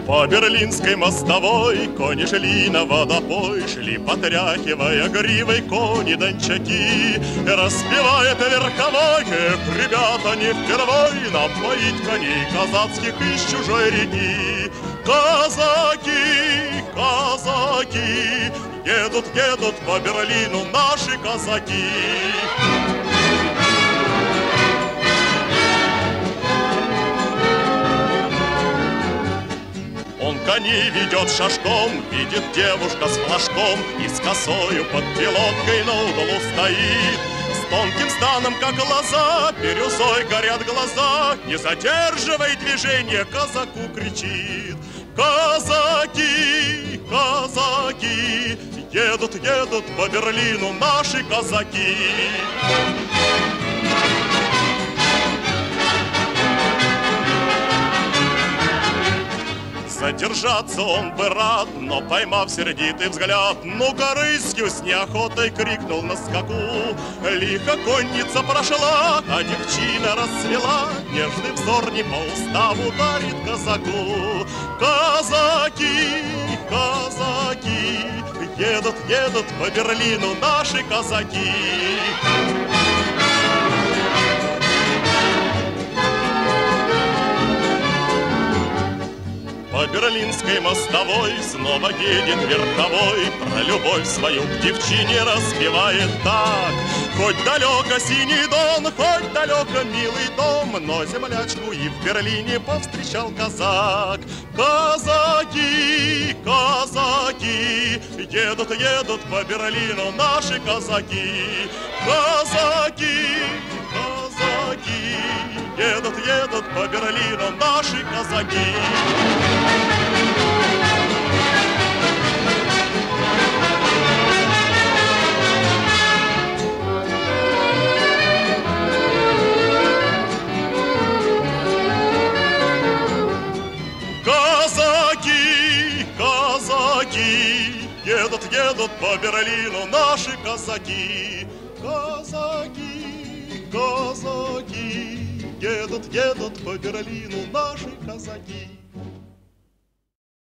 По берлинской мостовой кони шли на водопой, шли, потряхивая гривой кони дончаки. Распевает верховой: эх, ребята, не впервой нам поить коней казацких из чужой реки. Казаки, казаки, едут, едут по Берлину наши казаки. Он коней ведет шашком, видит девушка с флажком и с косою под пилоткой на углу стоит. С тонким станом, как глаза, бирюзой горят глаза, не задерживай движение, казаку кричит. Казаки, казаки, едут, едут по Берлину наши казаки. Задержаться он бы рад, но, поймав сердитый взгляд, ну-ка рысью с неохотой крикнул на скаку. Лихо конница прошла, а девчина расцвела, нежный взор не по уставу дарит казаку. Казаки, казаки, едут, едут по Берлину наши казаки. По берлинской мостовой снова едет верховой, про любовь свою к девчине распевает так. Хоть далеко синий дон, хоть далеко милый дом, но землячку и в Берлине повстречал казак. Казаки, казаки, едут, едут по Берлину наши казаки. Казаки, казаки, едут, едут по Берлину наши казаки. Казаки, казаки, едут, едут по Берлину наши казаки. Казаки, казаки, едут, едут по Берлину наши казаки.